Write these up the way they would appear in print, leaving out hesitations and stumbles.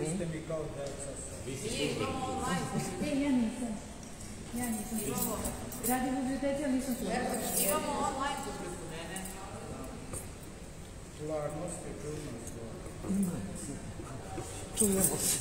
ste mi kao deca. Imamo online. Ja nisam. Radim u biblioteci, ali nisam slušala. Imamo online publiku, ne. Stvarnost je čudna stvar. Čujemo se.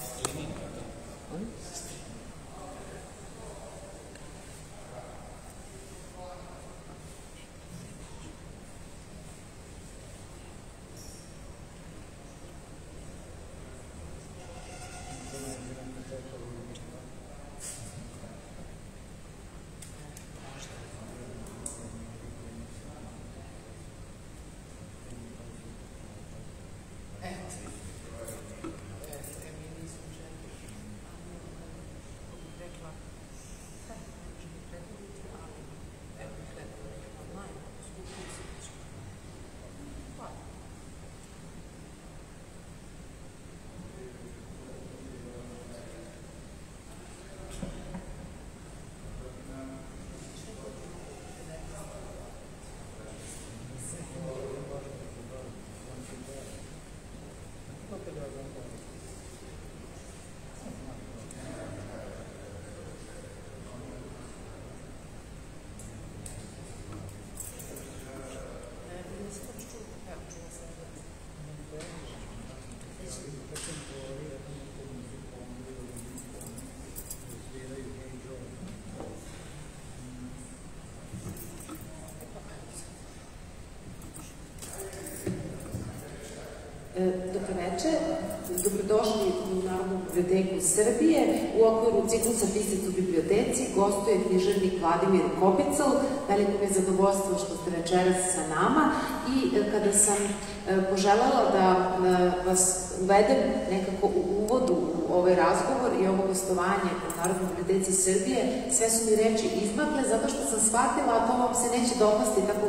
Dobro večer, dobrodošli u Narodnu biblioteku Srbije. U okviru ciklusa Pisac u biblioteci gostuje književnik Vladimir Kopical. Veliko mi je zadovoljstvo što ste večeras sa nama i kada sam poželjela da vas uvedem nekako u uvodu u ovaj razgovor i ovo gostovanje u Narodnoj biblioteci Srbije, sve su mi reči izmakle zato što sam shvatila, a to vam se neće dopasti tako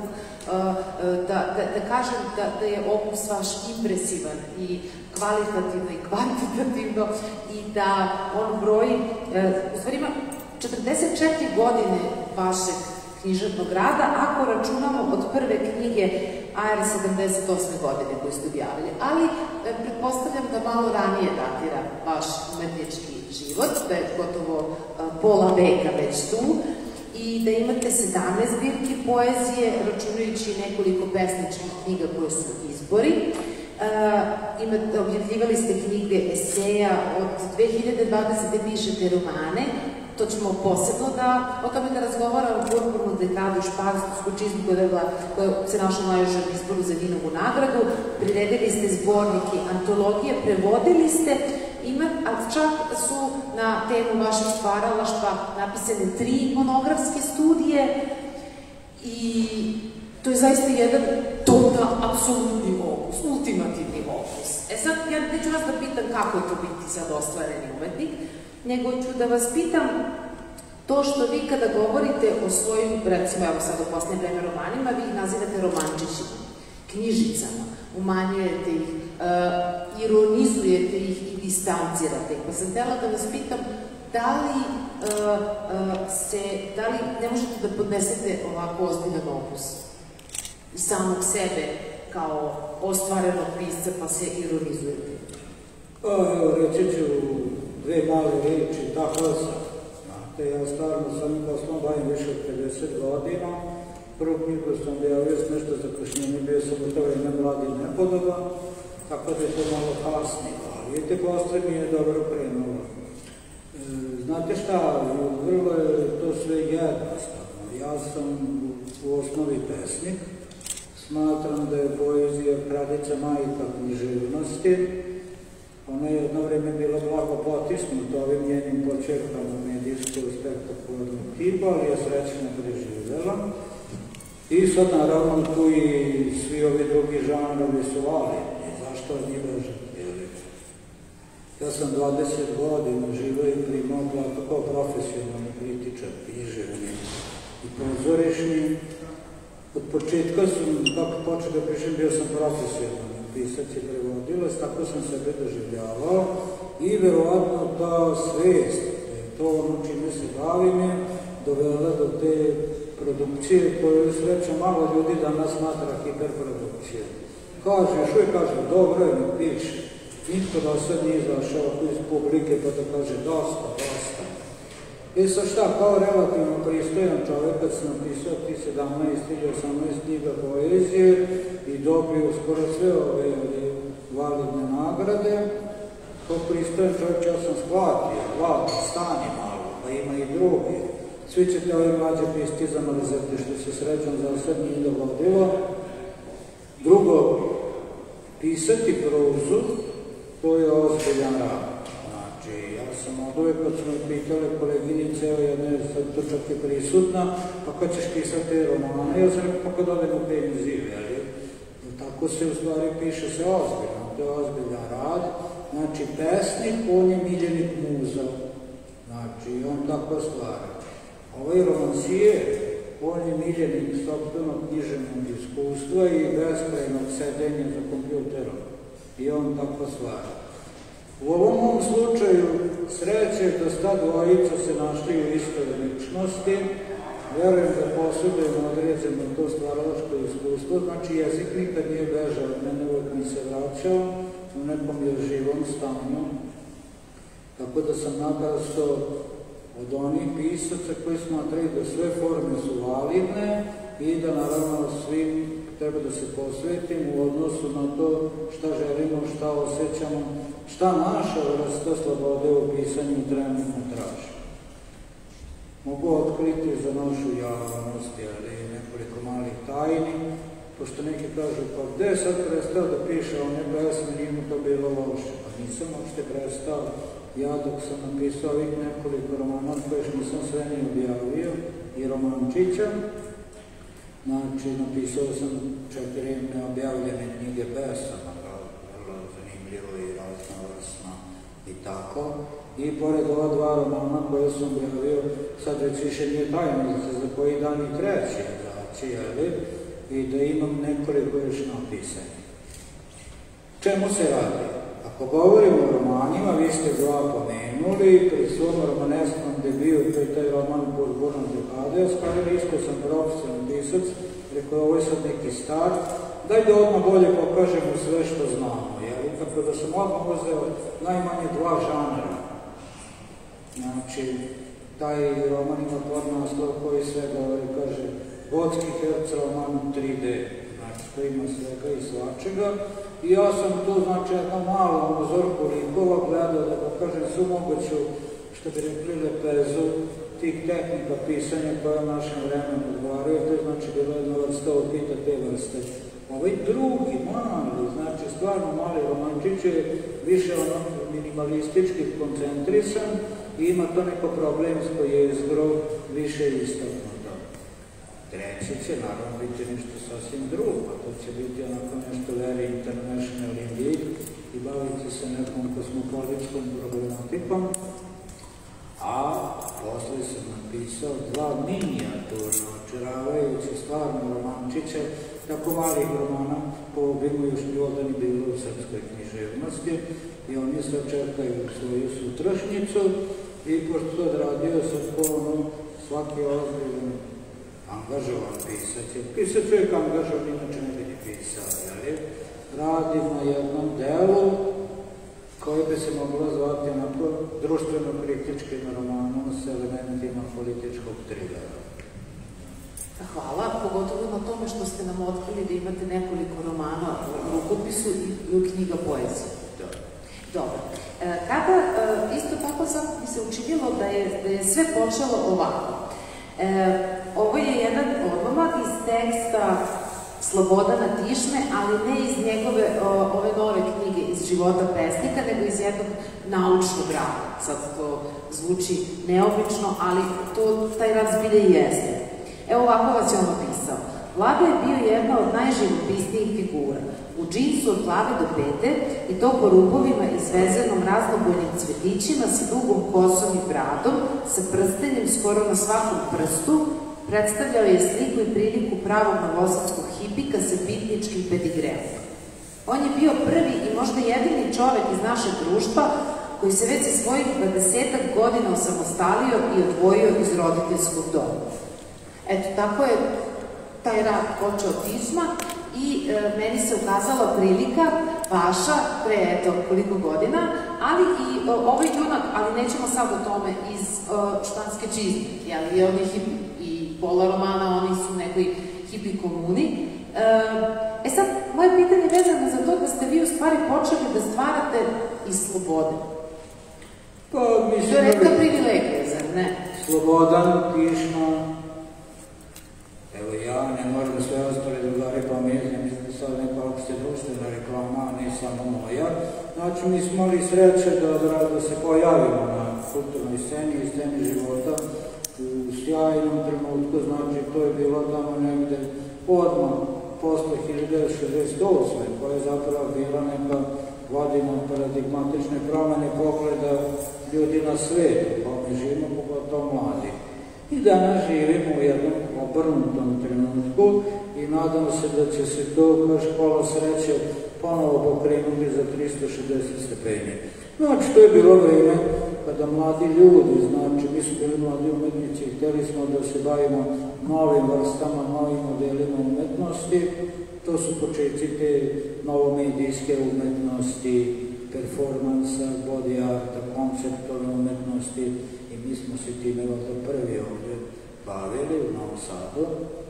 da kažem da je opus vaš impresivan i kvalitativno i kvantitativno i da on broji, u stvari ima 44 godine vašeg književnog rada, ako računamo od prve knjige AR 78. godine koju ste objavili. Ali pretpostavljam da malo ranije datira vaš umetnički život, da je gotovo pola veka već tu i da imate 17 zbirki poezije, računajući nekoliko pesničkih knjiga koje su izbori. Objavljivali ste knjige eseja, od 2020. pišete romane, to ćemo posebno o tome da razgovaramo, Purpurnu dekadu, Špansku čizmu koja se našla na najvišem izboru za Dinovu nagradu, priredili ste zbornike, antologije, prevodili ste, a čak su na temu vašeg stvaralaštva napisane 3 monografske studije i to je zaista jedan apsolutni opus, ultimativni opus. Sad, ja neću vas da pitam kako je to biti sad ostvareni umetnik, nego ću da vas pitam to što vi kada govorite o svojim, recimo, evo sad u posljednje vreme romanima, vi ih nazivate romančićima, knjižicama, umanjujete ih, ironizujete ih i distancirate ih. Pa sam htjela da vas pitam da li ne možete da podnesete ovako ozbiljan opus i samog sebe kao ostvarenog pisca pa se ironizujete? Reći ću 2 male reči, tako sam. Znate, ja stvarno sam poslom bavim više od 50 godina. Prvu knjigu sam objavio s nešto zakašnjenje, bio sam u to vreme mladi nepodoba, tako da je to malo kasnije. Vidite, posle mi je dobro krenulo. Znate šta, vrlo je to sve jednostavno. Ja sam u osnovi pesnik. Smatram da je poezija kraljica majka književnosti. Ona je jedno vreme bila blago potisnuta ovim njenim počerkama medijskog spektakularnog tipa, ali je srećno preživjela. I sad naravno tu i svi ovi drugi žanrovi su valjeni. Zašto od njih bežati? Ja sam 20 godina živio i primao platu kao profesionalni kritičar, književni i pozorišni. Od početka sam, kako počeo da pišem, bio sam profesionalni pisac i prevodilac, tako sam sebe doživljavao i verovatno ta svest, da je to ono čime se bavim je, dovela do te produkcije koju srećom malo ljudi danas smatra hiperprodukcije. Kaže, što je kaže, dobro je, ne piše. Nitko do sad nije izašao iz publike pa da kaže dosta. I sad šta, kao relativno pristojan čovjek kad se napisao ti 17 ili 18 knjiga poezije i dobio skoro sve ove validne nagrade, kao pristojan čovjek ja sam shvatio, stani malo, pa ima i drugi. Svi ćete ove mlađe pisci zamalizati što se srećom za sad nije dogodilo. Drugo, pisati prozu, to je ozbiljan rad. Znači, ja sam od uvijek kad smo pitali koleginice, evo jedna je sad to čak je prisutna, pa kad ćeš pisati romane, ja sam rekao pa kad odem u penziju, jel? Tako se u stvari piše se ozbiljno, to je ozbiljan rad. Znači, pesnik, on je miljenik muza. Znači, on tako stvara. Ovaj romancijer, on je miljenik sopstvenog književnog iskustva i beskrajnog sedenja za kompjuterom. I on tako stvara. U ovom mom slučaju sreće da sta dvojica se našli u istoj ličnosti. Verujem da posudujemo određeno to stvaralačko iskustvo, znači jezik nikad nije bežao od mene, uvijek mi se vraćao u nekom još živom stanju. Tako da sam naprosto od onih pisaca koji smatraju da sve forme su validne i da naravno svim treba da se posvetimo u odnosu na to šta želimo, šta osjećamo, šta naša vrsta slobode u pisanju trenutno traži. Mogu otkriti za našu javnost, ali nekoliko malih tajni, pošto neki kažu, pa gde je sad prestao da piše one pesme, nije mu to bilo loše. Pa nisam uopšte prestao. Ja dok sam napisao ovih nekoliko romana, koje što nisam sve ni objavio, i romančića, znači napisao sam 4 neobjavljene knjige pesama, vrlo zanimljivo i raznovrsno i tako. I pored ova 2 romana koje sam objavio, sad već više nije tajnica za koji dan i treći izaći, i da imam nekoliko još napisani. Čemu se radi? Ako govorimo o romanima, vi ste 2 pomenuli, pri svom romaneskom debiju, to je taj roman Bourbon dekade, ostavili isto sam profesionalni pisac, rekao ovo je sad neki start, daj da odmah bolje pokažemo sve što znamo, tako da sam odmah uzeo najmanje 2 žanra. Znači, taj roman ima podnaslov koji sve govori, kaže, Vodski herc roman 3D, znači to ima svega i svačega. I ja sam tu, znači, jedno malo uzorku likova gledao, da kažem, su moguću, što bi rekli, lepezu tih tehnika pisanja koja u našem vremenu odgovaraju, to je znači bilo jedna vrsta opita te vrste. Ovaj drugi, mali, znači stvarno mali romančić je više minimalistički koncentrisan i ima to neko problemsko jezgro više istaknuto. Treći će naravno biti nešto sasvim drugo, to će biti onako nešto very international indeed i baviti se nekom kosmopolitskom problematikom. A posle sam napisao 2 minijaturno, očaravajući stvarno romančiće, tako malih romana po obimu još nikada ni bilo u srpskoj književnosti i oni sad čekaju svoju sutrašnjicu i pošto to odradio sad po svaki ozbiljan angažovan pisac. Pisac uvijek angažovan, inače ne bi ni pisao, radim na jednom delu koji bi se moglo zvati onako društveno-kritičkim romanom s elementima političkog trilera. Hvala, pogotovo na tome što ste nam otkrili da imate nekoliko romana u rukopisu i knjiga poezije. Dobro. Kada, isto tako sad mi se učinilo da je sve počelo ovako. Ovo je jedan odlomak iz teksta Slobodana Tišme, ali ne iz njegove ove nove knjige iz života pesnika, nego iz jednog naučnog rada. Sad to zvuči neobično, ali taj rad zbilje i jeste. Evo ovako vas je on opisao. Vlada je bio jedna od najživopisnijih figura. U džinsu od glave do pete i to po rubovima izvezenom raznobojnim cvetićima sa dugom kosom i bradom, sa prstenjem skoro na svakom prstu, predstavljao je sliku i priliku pravog novosadskog hipika sa pitničkim pedigreom. On je bio prvi i možda jedini čovek iz našeg društva koji se već sa svojih 20-ak godina osamostalio i odvojio iz roditeljskog doma. Eto, tako je taj rad počeo pisma i meni se ukazala prilika vaša, pre eto koliko godina, ali i ovaj junak, ali nećemo sad o tome, iz Španske čizme, jer oni i pola romana, oni su u nekoj hipi komuni. Sad, moje pitanje je vezano za to da ste vi u stvari počeli da stvarate iz slobode. Pa, mislim... To je redka privilegija, zar ne? Slobodan, tišno. Evo ja, ne moram sve ostale drugari pa mi mislim da sad neka opšte društvena reklama, ne samo moja. Znači, mi smo imali sreće da se pojavimo na kulturnoj sceni i sceni života u sjajnom trenutku, znači to je bilo tamo negde odmah posle 1968. koja je zapravo bila neka godina paradigmatične promene pogleda ljudi na svijetu, pa mi živimo pogotovo mladi. I danas živimo u jednom obrnutom trenutku i nadam se da će se to kao škola sreće ponovo pokrenuti za 360 stepeni. Znači, to je bilo vreme kada mladi ljudi, znači mi smo bili mladi umetnici i hteli smo da se bavimo novim vrstama, novim modelima umetnosti. To su početci te novomedijske umetnosti, performansa, body arta, konceptualne umetnosti i mi smo se time prvi ovdje bavili u Novom Sadu.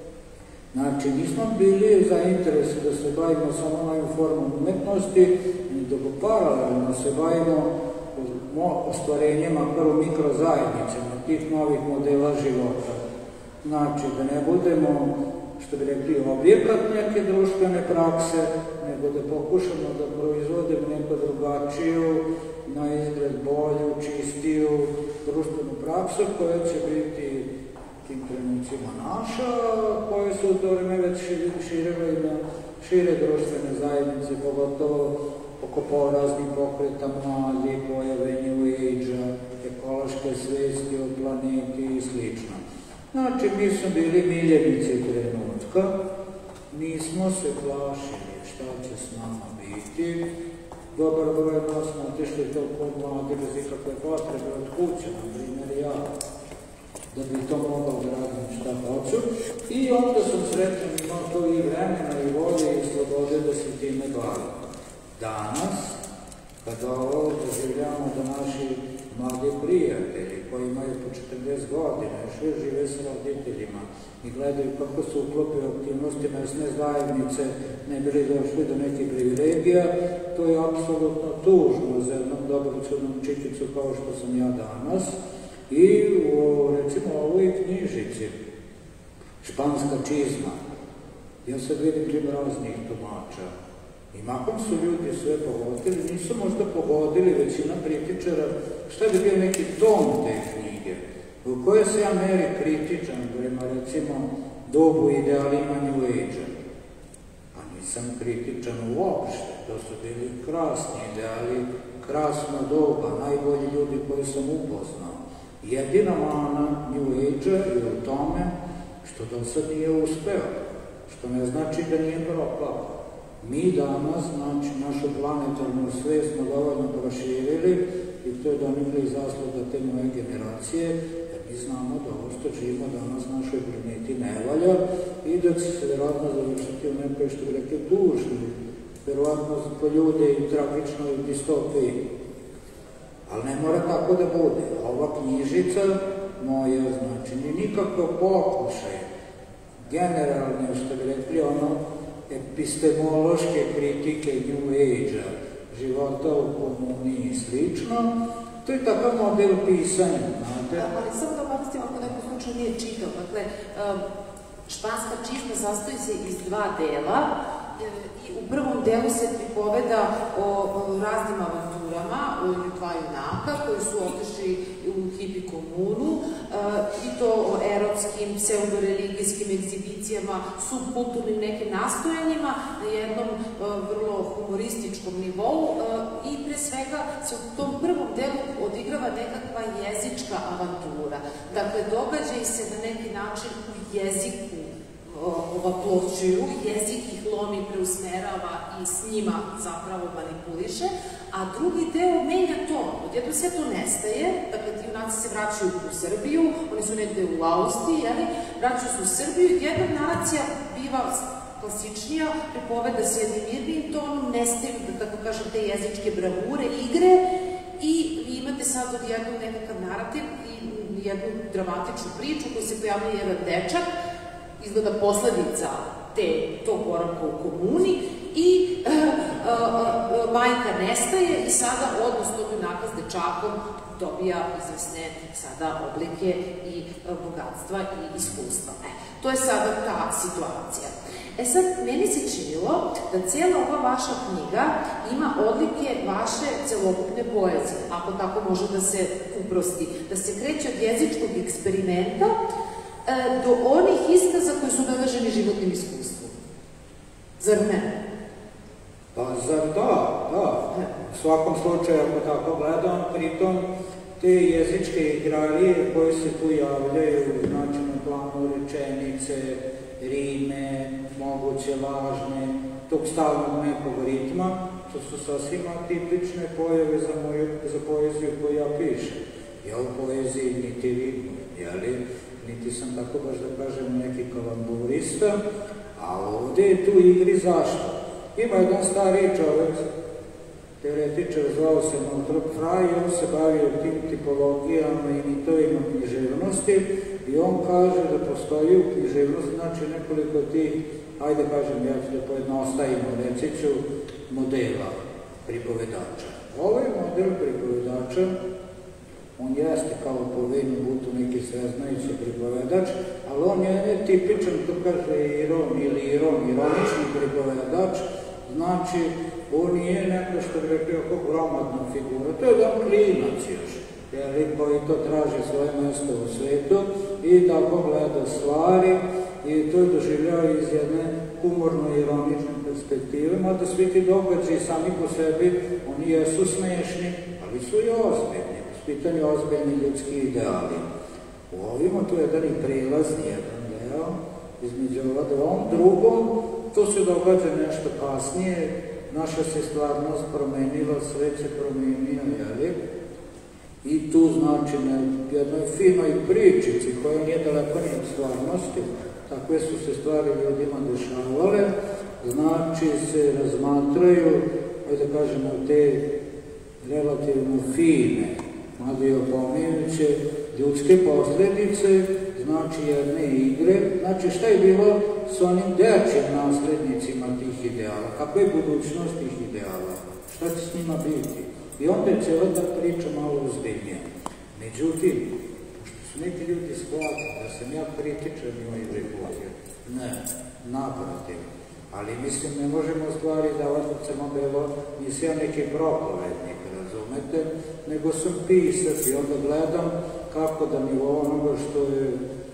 Znači, nismo bili zainteresni da se bavimo samo novim formom umetnosti, ni da paralelno se bavimo ostvarenjima prvo mikrozajednicama tih novih modela života. Znači, da ne budemo, što bi rekli, objekat neke društvene prakse, nego da pokušamo da proizvodimo neku drugačiju, na izgled bolju, čistiju društvenu praksu koja će biti tim trenucima naša, koje su u to vreme već širile na šire društvene zajednice, pogotovo oko poraznih pokreta mladi, pojave New Age-a, ekološke svesti o planeti i sl. Znači, mi smo bili miljenici trenutka, nismo se plašili šta će s nama biti. Dobar broj nas smo otišli toliko mladi bez ikakve potrebe od kuće, na primjer ja, da bi to mogao da radim šta hoću. I onda sam srećan imao to i vremena i volje i slobode da se time bavim. Danas, kada ovo doživljamo da naši mladi prijatelji koji imaju po 40 godina, još uvijek žive sa roditeljima i gledaju kako se uklope u aktivnosti mesne zajednice, ne bili došli do nekih privilegija, to je apsolutno tužno za jednom dobroćudnom čičicu kao što sam ja danas. I recimo u ovoj knjižici, Španska čizma, ja sad vidim raznih tumača. I makom su ljudi sve pogodili, nisu možda pogodili većina kritičara, šta bi bio neki ton te knjige, u kojoj se ja meri kritičan, prema recimo dobu idealima New Age-a. Pa nisam kritičan uopšte, to su bili krasni ideali, krasna doba, najbolji ljudi koji sam upoznao. Jedina mana New Age-a je u tome što do sad nije uspeo, što ne znači da nije propao. Mi danas, znači, našu planetarnu svest smo dovoljno proširili i to je donekle zasluga te moje generacije, jer mi znamo da ovo što živimo danas našoj planeti ne valja i da će se vjerojatno završiti u nekoj, što bi rekli, dužni, vjerojatno po ljude i tragičnoj distopiji. Ali ne mora tako da bude. Ova knjižica moja, znači, nije nikako pokušaj generalne, što bi rekli, epistemološke kritike New Age-a, života u komuniji i slično. To je takav model pisanja, znate. Ali samo da obavestim, ako neko slučaj nije čitao, dakle, Španska čizma sastoji se iz dva dela i u prvom delu se pripoveda o raznim avanturama, o dva junaka koji su otišli u hipi komunu i to o erotskim, pseudoreligijskim egzibicijama, subkulturnim nekim nastojanjima na jednom vrlo humorističkom nivou i pre svega se u tom prvom delu odigrava nekakva jezička avantura. Dakle, događaj se na neki način u jeziku ovapločuju, jezik ih lomi, preusmerava i s njima zapravo manipuliše, a drugi deo menja ton. Odjedno sve to nestaje, dakle ti junaci se vraćaju u Srbiju, oni su negde u Austriji, vraćaju se u Srbiju i jedna naracija biva klasičnija, pripoveda se jednim mirnim tonom, nestaju, da tako kažem, te jezičke bravure, igre, i vi imate sad odjednom nekakav narativ i jednu dramatičnu priču koju se pojavlja jedan dečak, izgleda posledica tog boravka u komuni, i majka nestaje i sada odnos tog junaka s dečakom dobija izvesne sada oblike i bogatstva i iskustva. To je sada ta situacija. Sad, meni se činilo da cijela ova vaša knjiga ima odlike vaše celokupne poezije, ako tako može da se uprosti, da se kreće od jezičkog eksperimenta do onih iskaza koji su obeleženi životnim iskustvom. Zar ne? Pa zar da. U svakom slučaju, ako tako gledam, pritom te jezičke igrarije koje se tu javljaju, znači na planu rečenice, rime, moguće lažne, tog stalnog nekog ritma, to su sasvim atipične pojave za poeziju koju ja pišem. Ja u poeziji niti ritmu, niti sam tako baš da kažem neki kalamburista, a ovde je tu igri zašto? Ima jedan stariji čovek, teoretičar, zvao se Northrop Frye, i on se bavio tim tipologijama i mitovima književnosti, i on kaže da postoji u književnosti, znači nekoliko tih, hajde kažem, ja ću da pojednostavimo, reći ću, modela pripovedača. Ovaj model pripovedača, on jeste kao po Vejnu Butu neki sveznajući pripovedač, ali on je tipičan, to kaže ironični pripovedač, znači on nije neko što bi rekao kao gromadna figura, to je jedan klinac još, koji to traži svoje mesto u svetu i tako gleda stvari i to doživljava iz jedne humorno-ironične perspektive, mada svi ti događaji sami po sebi, oni jesu smešni, ali su i ozbiljni, pitanje ozbiljni ljudski ideali. U ovima tu je jedan i prelazni jedan deo, između ova dvom, drugom, to se događa nešto kasnije, naša se stvarnost promenila, svet se promenio, i tu znači na jednoj finoj pričici koja nije daleko ni od stvarnosti, takve su se stvari ljudima dešavale, znači se razmatraju, da kažemo, te relativno fine, mada i opominjuće, ljudske posledice, znači jedne igre, znači šta je bilo s onim dečjim naslednicima tih ideala, kakva je budućnost tih ideala, šta će s njima biti. I onda je cijela ta priča malo ozbiljnija. Međutim, pošto su neki ljudi shvatili da sam ja kritičan i ovaj život, ne, naprotiv, ali mislim ne možemo stvari davati od crno-belo, nisam ja neki propovednik, razumete, nego sam pisac i onda gledam kako da mi onoga što je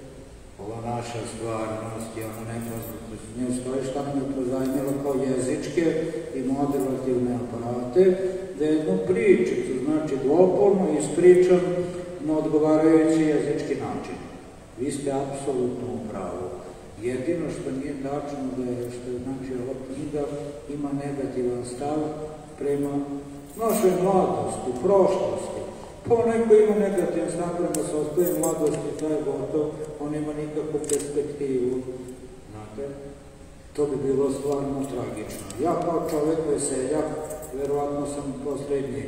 ova naša stvarnost i ona nepoznata s njom stoji, šta nam je pozajmila kao jezičke i moderativne aparate, da jednu pričicu, znači dvopolno ispričam na odgovarajući jezički način. Vi ste apsolutno u pravu. Jedino što nije tačno da je, što je znači ova knjiga ima negativan stav prema našoj mladosti, prošlosti. Pa neko ima negativan stav prema sostoj mladosti, to je gotov, on ima nikakvu perspektivu. Znate, to bi bilo stvarno tragično. Ja kao čovek veseljak, verovatno sam poslednji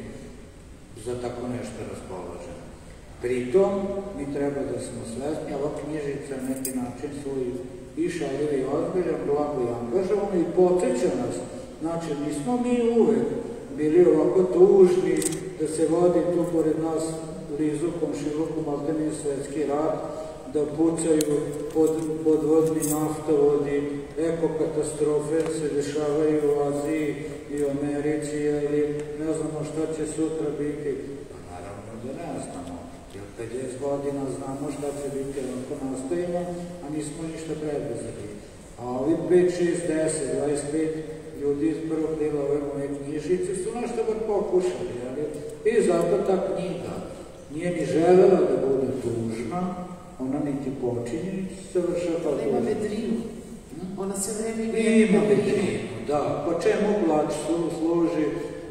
za tako nešto raspoložen. Pritom, mi treba da smo svesni, ova knjižica na neki način su i šaljivi i ozbiljan, blago i angažovani i podsjeća nas. Znači, nismo mi uvek bili ovako tužni da se vodi tu pored nas blizu komšiluku maltene svetski rat, da pucaju podvodni naftovodi, ekokatastrofe se dešavaju u Aziji i u Americi, ili ne znamo šta će sutra biti. Pa naravno da ne znamo, jer 50 godina znamo šta će biti ako nastojimo, a nismo ništa predvezali. A ovi 5, 6, 10, 25 ljudi iz prvog dela ove moje knjižice su nešto bar pokušali, i zato ta knjiga nije ni želela da bude tužna, ona niti počinje, niti se završava tužna. Ona ima vedrinu. Ona se vreme ima vedrinu, da. Po čemu plač služi,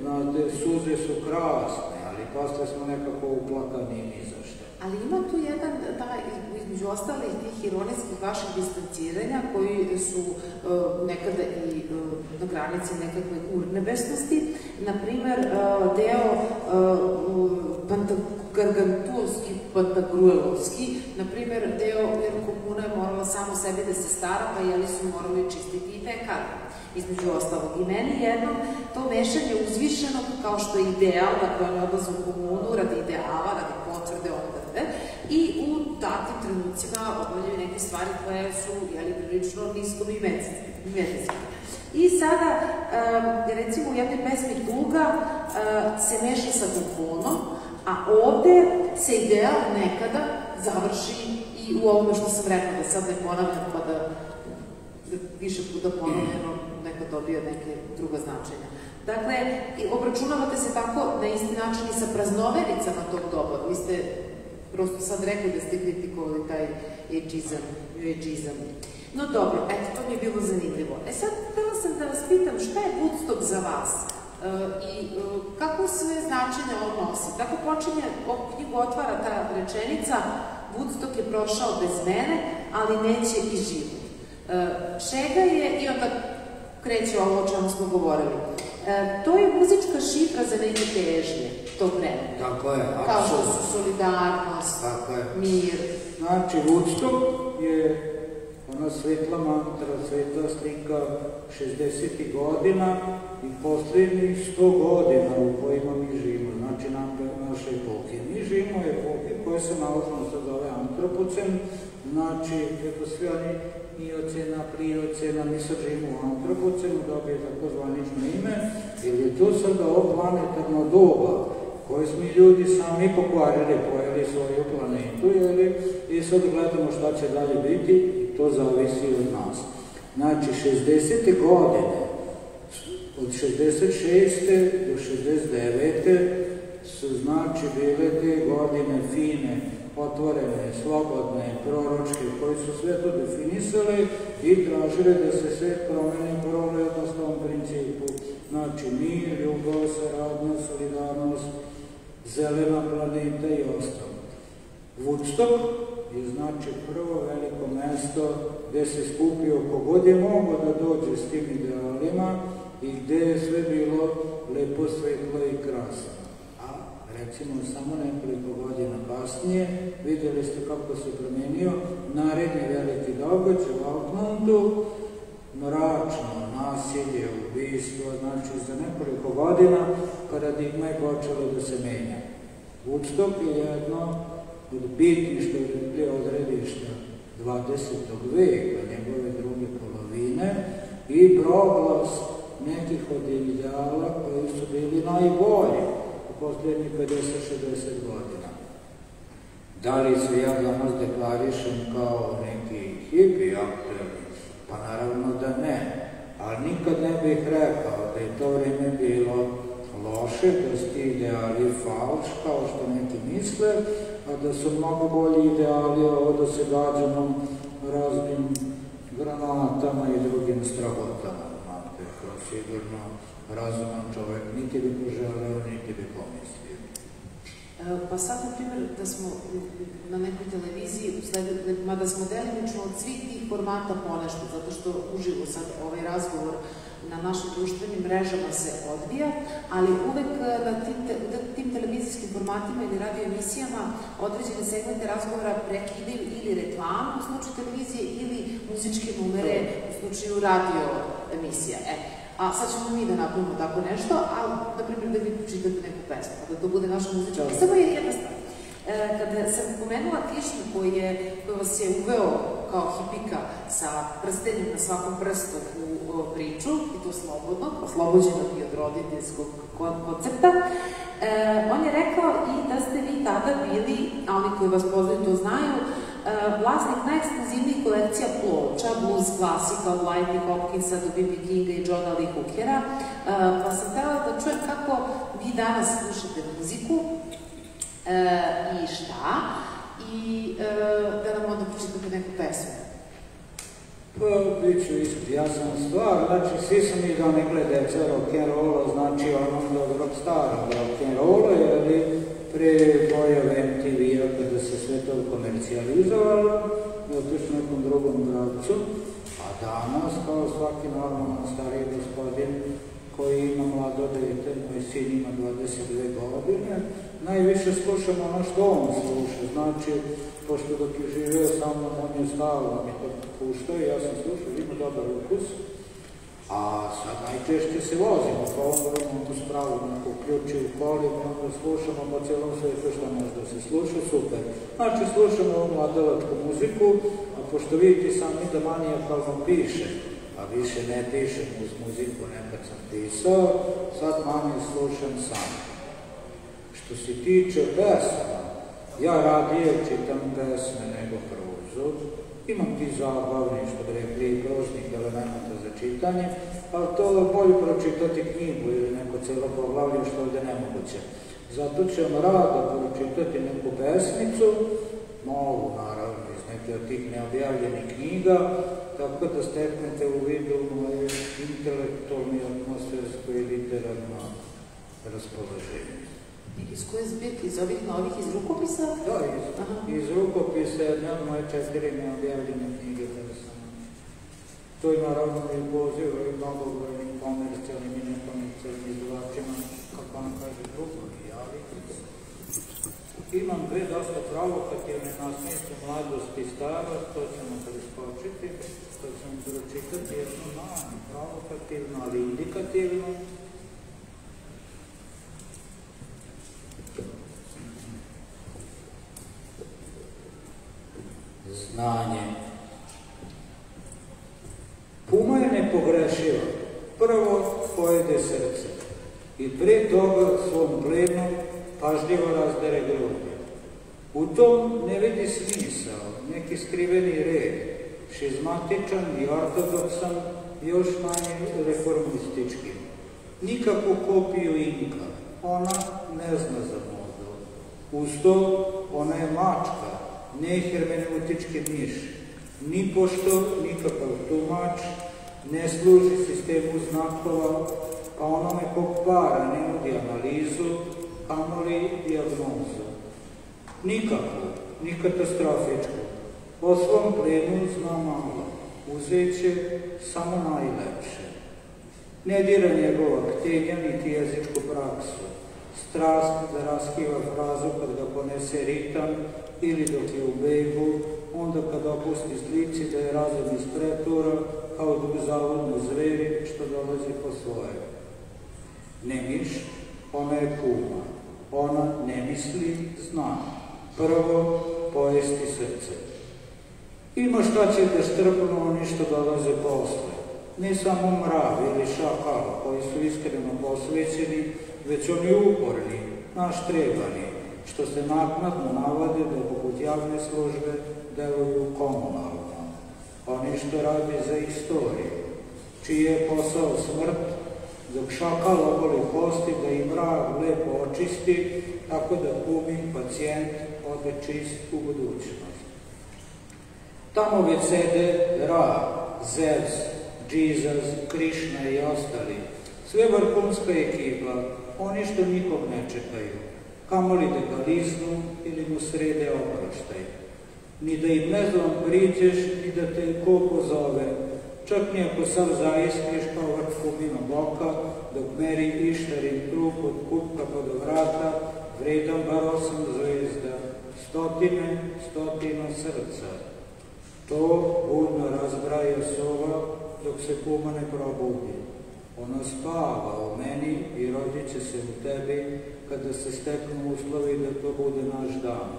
suze su krasne, ali posle smo nekako uplakani ni za što. Ali ima tu jedan, između između ostalih tih ironijskih vaših distanciranja, koji su nekada i na granici nekakve urnebesnosti, na primer, deo Gargantuolski, Pantagruelovski, na primer, deo jer komuna je morala samo sebi da se stara, pa jeli su morali čistiti i pekar, između ostalog. I meni jednom to mešanje uzvišenog, kao što je ideal, dakle oni odlaze u komunu radi ideala, radi potvrde onda, i u datim trenucima obavljaju neke stvari koje su, jeli, prilično nisko i medicinske. I sada, recimo u jednoj pesmi Tuga se meša sa duhonom, a ovde se ideal nekada završi i u ovome što sam rekla, da sad ne ponavljam, pa da više puta ponavljeno neko dobio neke druga značenja. Dakle, obračunavate se tako na isti način i sa praznovericama tog doba. Vi ste prosto sad rekli da ste kritikovali taj edžizam. No dobro, eto, to mi je bilo zanimljivo. Sad, htela sam da vas pitam šta je Woodstock za vas i kako sve značenja on nosi. Tako počinje, knjigu otvara ta rečenica, Woodstock je prošao bez mene, ali neće i život. Čega je, i onda kreće ovo o čemu smo govorili. To je muzička šifra za neke težnje tog vremena. Tako je, apsolutno. Kao što su solidarnost, mir. Znači, Woodstock je ona svetla mantra, svetla slika 60. godina i posljednjih 100 godina u kojima mi živimo, znači naše epoke. Mi živimo epoke koje se naučno se zove antropocen, znači, kako svi oni miocena, priocena, mi sad živimo u antropocenu, dobije tako zvanično ime, jer je to sada ovo planetarno doba koje smo ljudi sami pokvarili, pojeli svoju planetu, i sad gledamo šta će dalje biti i to zavisi od nas. Znači, 60. godine, od 66. do 69. su znači bile te godine fine, otvorene, slobodne, proročke, koji su sve to definisali i tražili da se sve promeni po jednostavnom principu. Znači, mir, ljubav, saradnja, solidarnost, zelena planeta i ostalo. Woodstock je znači prvo veliko mesto gde se skupio kogod je mogo da dođe s tim idealima i gde je sve bilo lepo, svetlo i krasno. A recimo samo nekoliko godina kasnije vidjeli ste kako se promenio naredni veliki događaj u Altmundu, mračno, nasilje, ubistvo, znači za nekoliko godina paradigma je počela da se menja. Woodstock je jedno od bitnih, što je odredišta 20. veka, njegove druge polovine, i proglas nekih od ideala koji su bili najbolji u posljednjih 50-60 godina. Da li se ja danas deklarišem kao neki hipi aktuelni? Pa naravno da ne, ali nikad ne bih rekao da je to vreme bilo loše, da su ti ideali falš, kao što neki misle, a da su mnogo bolji ideali da se gađamo raznim granatama i drugim strahotama. Znate, kao sigurno razuman čovek niti bi poželeo, niti bi pomislio. Pa sad, na primjer, da smo na nekoj televiziji, mada smo delimično od svih tih formata ponešto, zato što uživo sad ovaj razgovor na našim društvenim mrežama se odvija, ali uvek na tim televizijskim formatima ili radio emisijama određene segmente razgovora prekidaju ili reklamu u slučaju televizije ili muzičke numere u slučaju radio emisija. A sad ćemo mi da napravimo tako nešto, ali, na primjer, da vi pročitate neku pesmu, da to bude naša muzička. Samo je jedna stvar. Kada sam pomenula Krišnu koji vas je uveo kao hipika sa prstenjem na svakom prstu u priču, i to slobodno, oslobođenog i od roditeljskog koncepta, on je rekao i da ste vi tada bili, a oni koji vas poznaju to znaju, vlasnik najeksluzivnijih kolekcija ploča, blues klasika od Lightning Hopkinsa do B.B. Kinga i Johna Lee Hookera, pa sam htela da čujem kako vi danas slušate muziku i šta, i da nam onda pročitate neku pesmu. Pa, bit ću iskri, ja sam stvar, znači svi sam mi da ne glede deca rock'n'rolla, znači onom dobrog starog rock'n'rolla, jer pre pojave MTV-a kada se sve to komercijalizovalo, je otišao nekom drugom gradcu, a danas, kao svaki normalan stariji gospodin koji ima mlado dete, moj sin ima 22 godine, najviše slušam ono što on sluša. Znači, pošto dok je živeo sa mnom, on je stalno mi to puštao i ja sam slušao, ima dobar ukus. A sad najčešće se vozimo, pa onda spravu neko ključi u koli, onda slušamo po cijelom svetu što možda se sluša, super. Znači, slušamo ovu mladalačku muziku, a pošto vidite sami da manijakalno piše, a više ne pišem uz muziku, nekad sam pisao, sad manje slušam sam. Što se tiče pesama, ja radije čitam pesme nego prozu, imam ti zabavni, što bi rekli, groznih elementa za čitanje, ali to bolje pročitati knjigu ili neko celo poglavlje, što ovde nemoguće. Zato ćem rado pročitati neku pesmicu, mogu naravno iz neke od tih neobjavljenih knjiga, tako da steknete u vidu moje intelektualno, atmosfersko i literarno raspoloženje. Iz koje zbirke? Iz ovih novih, iz rukopisa? Da, iz rukopisa, jedna od moje 4 neobjavljene knjige kada sam. To je naravno i poziv i mnogobrojnim komercijalnim i nekomercijalnim izdavačima, kako on kaže, drugovi, javite se. Imam 2 dosta provokativne nasmijesne mladosti i starost, to ćemo preskočiti, to ćemo pročitati jedno manje provokativno, ali indikativno. Znanje. Puma je nepogrešiva. Prvo pojede srce i pre toga svom plenom pažljivo razdere grudi. U tom ne vidi smisao, neki skriveni red, šizmatičan i ortodoksan, još manje reformistički. Nikakvu kopiju Inka, ona ne zna za modu. Uz to, ona je mačka, ne hermeneutički miš, ni pošto nikakav tumač, ne služi sistemu znakova, a onome kog para ne nudi analizu, kamoli dijagnozu. Nikako, ni katastrofičko. O svom plenu zna malo, uzet će samo najlepše. Ne dira njegova ktenja niti jezičku praksu. Strast da raskiva frazu kad ga ponese ritam ili dok je u bejbu, onda kad opusti slici da je razum iz pretura kao da zavodno zveri što dolazi po svoje. Ne miš, ona je puma. Ona ne misli, zna. Prvo pojesti srce. Ima šta će da štrpnu oni što dolaze posle. Ne samo mrav ili šakal koji su iskreno posvećeni, već oni uporni, naštrebani, što se naknadno navade da poput javne službe deluju komunalno. Oni što radi za istoriju, čiji je posao smrt, dok šakal oboli kosti da i mrav lepo očisti, tako da pumi pacijent ode čist u budućnost. Tamo već sede Ra, Zeus, Jesus, Krišna i ostali, sve vrhunska ekipa, oni što nikog ne čekaju, kamoli da ga liznu ili mu srede oproštaj. Ni da im ne znam priđeš, ni da te ko pozove, čak ni ako sav zaiskriš kao vrh kumino boka, dok meri ištarin trup od kupka pa do vrata, vredan bar 8 zvezda, stotina srca. To budno razbraja sova dok se puma ne probudi. Ona spava u meni i rodit će se u tebi kada se steknu uslovi da to bude naš dan.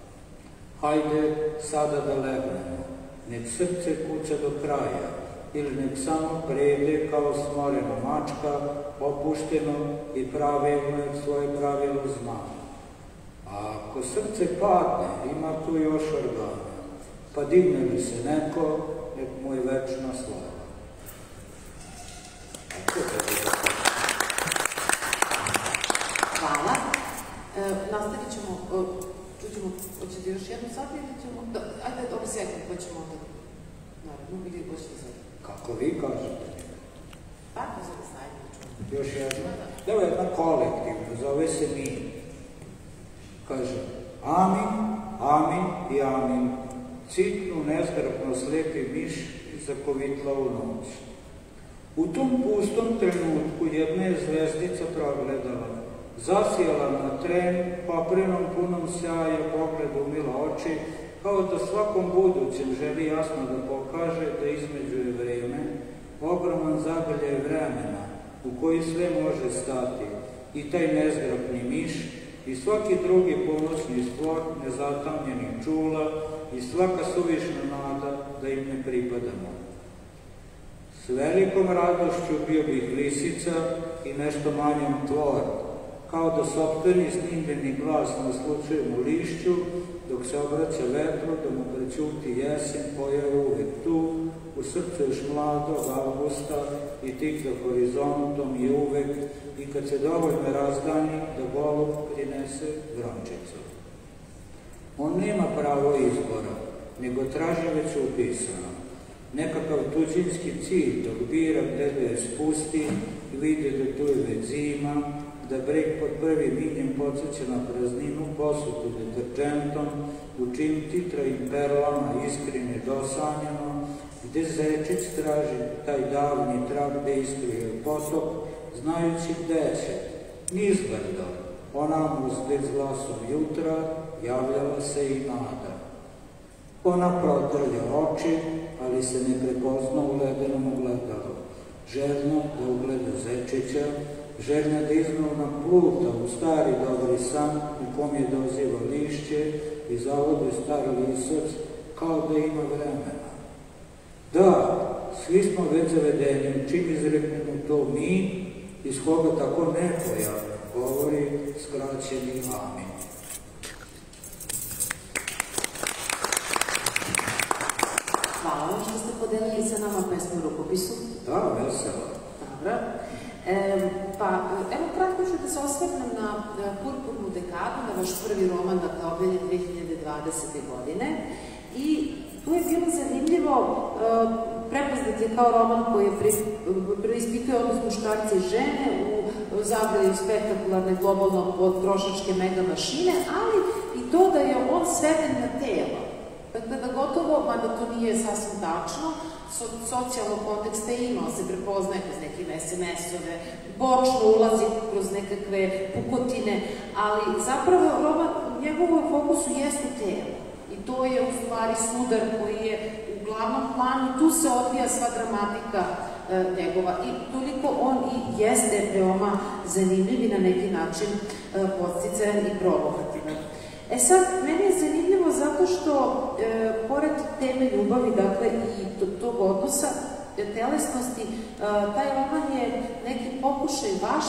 Hajde sada da legnemo, nek srce kuca do kraja ili nek samo prede kao smorena mačka, opušteno i pravilno nek svoje pravilo zna. A ako srce padne, ima tu još organa, pa digne li se neko, nek mu je večna slava. Hvala. Nastavit ćemo, čućemo, hoćete još jednu sad ili ćemo, ajde, dobro sekund, pa ćemo onda, naravno, ili hoćete sad. Kako vi kažete? Pa, to se da stavimo čujem. Još jedna? Evo jedna kolektivna, zove se Mi. kaže amin, amin i amin. Citnu nezgrapno slepi miš i zakovitla u noć. U tom pustom trenutku jedna je zvezdica progledala, zasijala na tren, paprinom punom sjaja pogled umila oči, kao da svakom budućem želi jasno da pokaže da između je vreme, ogroman zagrljaj vremena u koji sve može stati, i taj nezgrapni miš, i svaki drugi ponosni stvor nezatamljenih čula, i svaka suvišna nada da im ne pripadamo. S velikom radošću bio bih lisica i nešto manjom tvor, kao da sopstveni snimljeni glas naslučujem u lišću, dok se obraća vetru da mu prećuti jesen koja je uvek tu, u srcu još mladog avgusta i tik za horizontom i uvek, i kad se dovoljno razdani da golub prinese grončicu. On nema pravo izbora, nego traži već upisano. Nekakav tuđinski cilj dok bira gde da je spusti i vidi da tu je već zima, da breg pod prvim minjem podsjeća na prazninu posutu deterđentom, u čim titrajim perlama iskrine dosanjeno, gde zečić traži taj davni trag gde iskrije potok, znajući gde će, nizgleda, ona uz bez glasom jutra javljala se i nada. Ona protrlja oči, ali se ne prepozna u ledenom ogledalu, željna da ugleda zečića, željna da iznova pluta u stari dobri san u kom je doziva lišće i zavode star lisac kao da ima vremena. Da, svi smo već zavedeni, čim izreknemo to mi, iz koga tako nepojavno govori skraćeni amin. Hvala vam što ste podelili sa nama pesmu u rukopisu. Da, veselo. Dobro. Pa, evo kratko ću da se osvrnem na Purpurnu dekadu, na vaš prvi roman, dakle, objavljen 2020. godine. I tu je bilo zanimljivo prepoznat je kao roman koji preispituje odnos muškarca i žene u zagraju spektakularne globalno potrošačke mega mašine, ali i to da je on sveden na telo. Dakle, da gotovo, mada to nije sasvim tačno, socijalnog konteksta ima, on se prepoznaje kroz neke SMS-ove, bočno ulazi kroz nekakve pukotine, ali zapravo roman, njegovom fokusu jesu telo. I to je u stvari sudar koji je u glavnom planu, tu se odvija sva dramatika njegova i toliko on i jeste veoma zanimljiv i na neki način podsticajan i provokativan. E sad, meni je zanimljivo zato što, pored teme ljubavi, dakle, i tog odnosa, telesnosti, taj roman je neki pokušaj vaš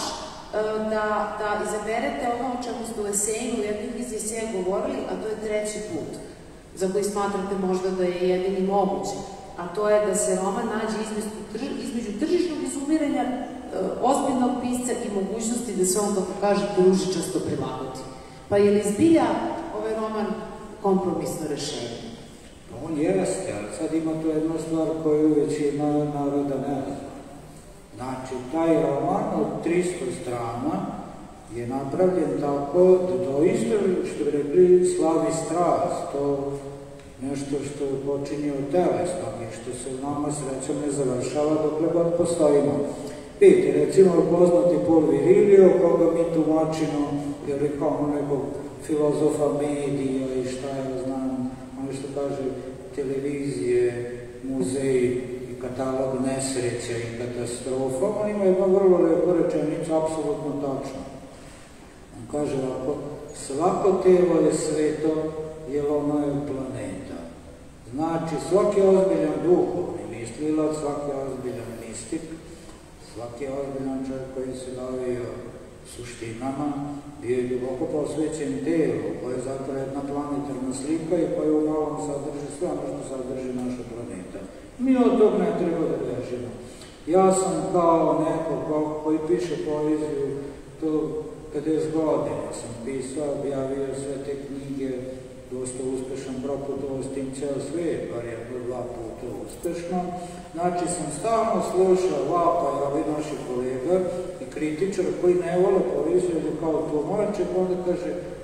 da izaberete ono o čemu ste u eseju, u jednom iz eseja govorili, a to je treći put, za koji smatrate možda da je jedini moguće, a to je da se roman nađe između tržišnog izumiranja ozbiljnog pisca i mogućnosti da se on, kako kaže, ružičasto prilagodi. Pa je li zbilja ovaj roman kompromisno rešenje? Pa on jeste, ali sad ima tu jedna stvar koju većina naroda ne zna. Znači, taj roman od 300 strana je napravljen tako da doista, što bi rekli, slavi strast, to nešto što počinje od telesnog i što se u nama srećom ne završava dokle god postojimo. Vidite, recimo poznati Paul Virilio, koga mi tumačimo, jer je kao nekog filozofa medija i šta ja znam, ono što kaže televizije, muzeji i katalog nesreća i katastrofa, on ima jedno vrlo lepo rečenicu, apsolutno tačno. On kaže ovako, svako telo je sveto, jer ono je planeta. Znači, svaki ozbiljan duhovni mislilac, svaki ozbiljan mistik, svaki ozbiljan čovjek koji se bavio suštinama, bio je duboko posvećen telu, koja je zapravo jedna planetarna slika i koja u malom sadrži sve ono što sadrži naša planeta. Mi od tog ne treba da bežimo. Ja sam kao neko koji piše poeziju, to 50 godina sam pisao, objavio sve te knjige, dosta uspešan, proputovao s tim ceo svijet, bar je to 2 puta uspešno. Znači sam stalno slušao vapaj ovih naših kolega i kritičara koji ne vole poeziju kao tumače, pa onda kaže,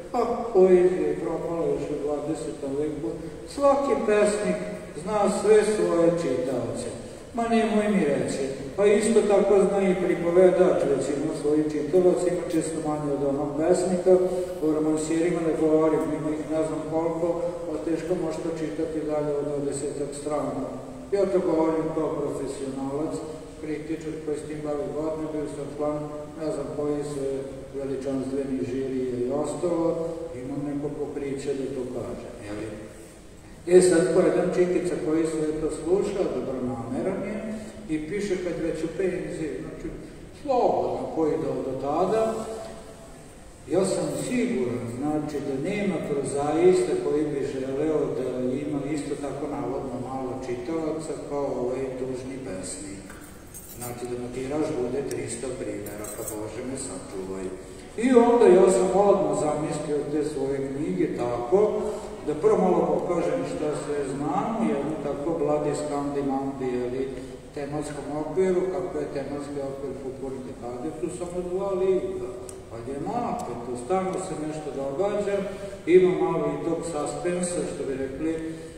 a poezije propala još u 20. veku. Svaki pesnik zna sve svoje čitaoce. Ma nemoj mi reći, pa isto tako zna i pripovedač, recimo svojih čitalaca, ima često manje od onog pesnika, o romansirima ne govorim, ima ih ne znam koliko, a teško možete čitati dalje od 10 strana. Ja to govorim kao profesionalac, kritičar koji s tim bavi godinu, bio sam član, ne znam koji se veličanstveni žirije i ostalo, imam neko pokriće da to kažem, jel? Sad pojedam čikica koji sve to sluša, dobronameran je, i piše kad već u penziji, znači slobodno koji do tada, ja sam siguran, znači da nema prozaista koji bi želeo da ima isto tako navodno malo čitalaca kao ovaj tužni pesnik. Znači da na tiraž bude 300 primjera, pa Bože me sačuvaj. I onda ja sam odmah zamislio te svoje knjige tako, da prvo malo pokažem šta sve znamo, jedno tako bladi skandimandi ili tematskom okviru, kako je tematski okvir Futurne dekade, tu samo 2 liga, pa je napet, tu stalno se nešto događa, ima malo i tog suspensa, što bi rekli,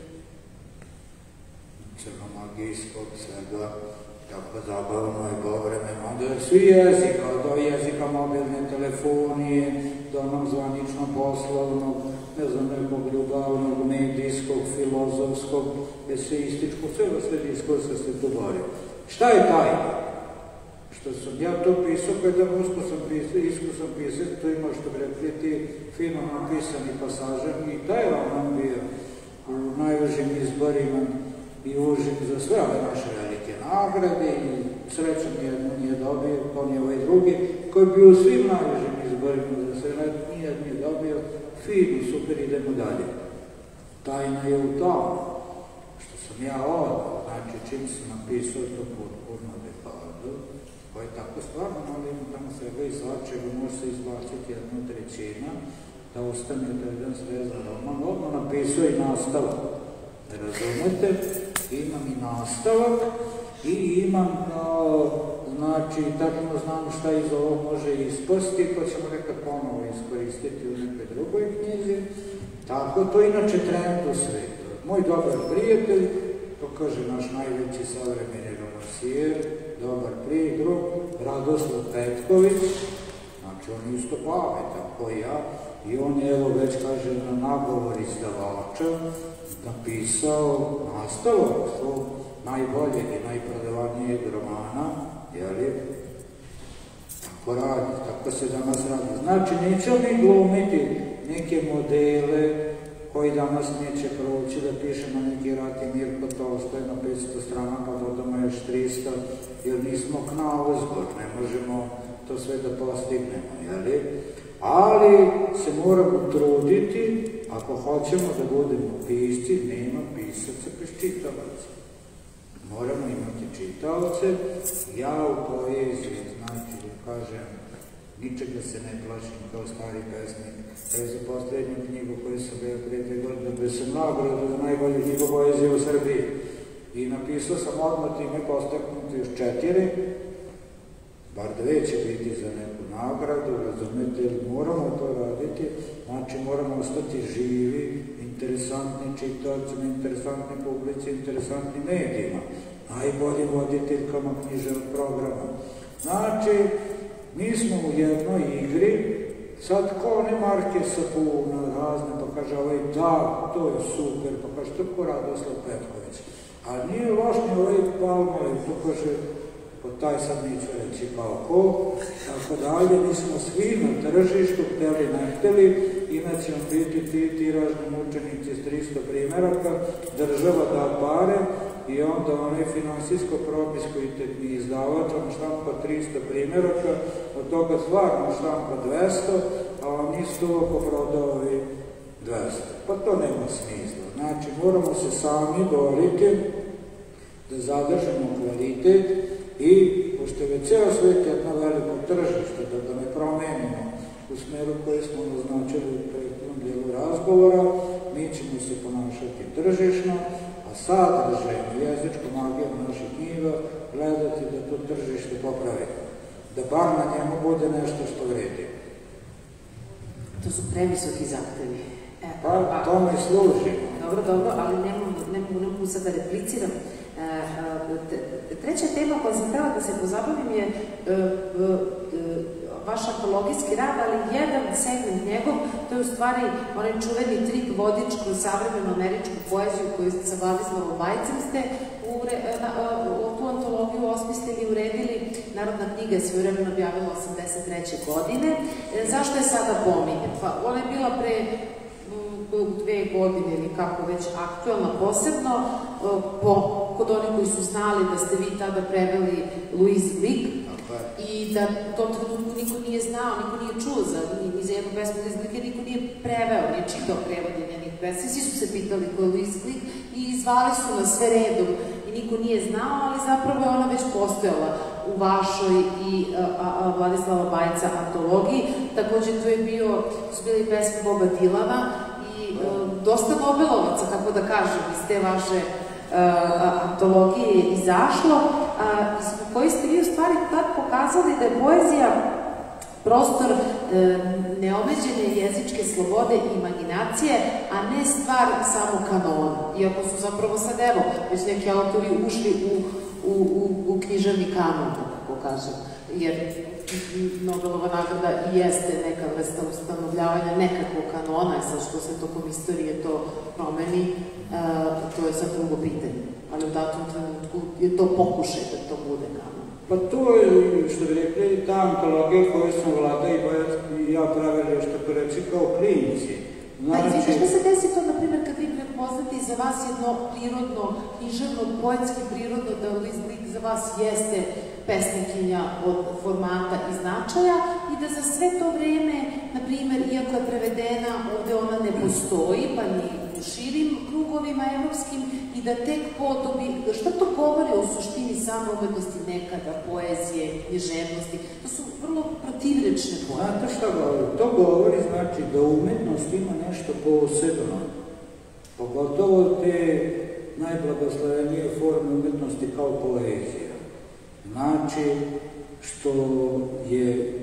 crnomagijskog svega, tako zabavno je povremeno, onda svi jezika, do jezika mobilne telefonije, do onog zvanično poslovnog, ne znam, nekog ljubavnog, medijskog, filozofskog, eseističkog, sve diskursa se tu bori. Šta je tajna? Što sam ja to pisao, kada iskusan pisao, to ima što bi rekli ti fino napisani pasažer, i taj vam bio u najužim izborima i užim za sve ove naše velike nagrade i srećom jednu nije dobio, kao nije ovaj drugi, koji je bio u svim najužim izborima za sve, nije dobio, fino, super, idemo dalje. Tajna je u tome, što sam ja odmah, znači čim sam napisao to Futurnu dekadu, koja je tako stvarno, ali tamo treba izlače, može se izbaciti 1/3, da ostane da jedan srezan roman, odmah napisao i nastavak. Razumete, imam i nastavak i imam, znači, tačno znam šta iz ovog može ispasti, to ćemo nekad ponovo iskoristiti u nekoj drugoj knjizi. Tako, to je inače trend u svetu. Moj dobar prijatelj, to kaže naš najveći savremeni romansijer, dobar drug, Radoslav Petković, znači on isto pametan koji ja, i on je, evo već kaže, na nagovor izdavača napisao nastavak svog najboljeg i najprodavanijeg romana, jeli? Tako radi, tako se danas radi. Znači, nećemo mi glumiti neke modele koji danas neće proći, da pišemo neki rat i mir kod Tolstoja na 500 strana, pa dodamo još 300, jer nismo knalozgor, ne možemo to sve da postignemo, jeli? Ali se moramo truditi, ako hoćemo da budemo pisci, nema pisaca bez čitalaca. Moramo imati čitaoce, ja u poeziji, znači, kažem, ničega se ne plašim kao stari pesnik. Evo za posljednju knjigu koju sam bio prije 2 godine, bio sam nagradu za najbolju knjigu poezije u Srbiji. I napisao sam odmah time postaknuti još 4, bar 2 će biti za neku nagradu, razumete, moramo to raditi, znači moramo ostati živi, interesantni čitavcima, interesantni publici, interesantni medijima, najboljim voditeljkama književnog programa. Znači, mi smo u jednoj igri, sad kao one marke sapuna razne, pa kaže ovaj da, to je super, pa kaže to ko Radoslav Petković. A nije loš ni ovaj Palmović, to kaže, pa taj sam neću reći kao ko, tako dalje, mi smo svi na tržištu, hteli ne hteli, inače vam biti ti tiražni mučenici s 300 primjeraka, država da pare i onda onaj finansijsko propis koji te mi izdavač, on štampa 300 primjeraka, od toga stvarno štampa 200, a on isto poprodao i 200. Pa to nema smisla. Znači, moramo se sami boriti da zadržimo kvalitet i, pošto je već ceo svet jedno veliko tržište, da ne promenimo u smeru koji smo naznačili u prethodnom dijelu razgovora, mi ćemo se ponašati tržišno, a sadržajno, jezičkom magijom naših knjiga, gledati da to tržište popravi, da bar na njemu bude nešto što vredi. To su previsoki zahtevi. Pa, to mi služi. Dobro, ali ne mogu sad da repliciram. Treća tema koja sam htela da se pozabavim je vaš antologijski rad, ali jedan segment njegov, to je u stvari onaj čuveni trik vodič kroz savremenu američku poeziju koju sa Vladislavom Bajcem ste tu antologiju osmislili i uredili. Narodna knjiga je svojevremeno objavila 83. godine. Zašto je sada pominjem? Pa ona je bila pre 2 godine ili kako već aktuelna, posebno kod onih koji su znali da ste vi tada preveli Louise Glück i da u tom trenutku niko nije znao, niko nije čuo ni za jednu pesmu Louise Glück, niko nije preveo, nije čitao prevode njenih pesmi. Svi su se pitali ko je Louise Glück i zvali su nas sve redom i niko nije znao, ali zapravo je ona već postojala u vašoj i Vladislava Bajca antologiji. Takođe tu su bili pesme Boba Dilana i dosta Nobelovaca, kako da kažem, iz te vaše antologije je izašlo, u kojoj ste vi u stvari tad pokazali da je poezija prostor neomeđene jezičke slobode i imaginacije, a ne stvar samo kanona. Iako su zapravo sad, evo, već neki autori ušli u književni kanon, da tako kažem, jer Nobelova nagrada i jeste neka vrsta ustanovljavanja nekakvog kanona, sad što se tokom istorije to promeni, to je sad drugo pitanje. Ali u datom trenutku je to pokušaj da to bude kanon. Pa to je, što bi rekli, ta antologija koju smo Vlada i ja pravili, što bi reći, kao klinci. Znači, što se desi to, na primjer, kad vi prepoznate za vas jedno prirodno, književno, poetski prirodno, da Louise Glück za vas jeste pesnikinja od formata i značaja i da za sve to vreme, na primjer, iako je prevedena, ovde ona ne postoji, pa ni u širim krugovima evropskim i da tek podobi, šta to govori o suštini same umetnosti nekada, poezije, književnosti, to su vrlo protivrečne pojave. Znate šta govori? To govori znači da umetnost ima nešto posebno, pogotovo te najblagoslovenije forme umetnosti kao poezija. Znači, što je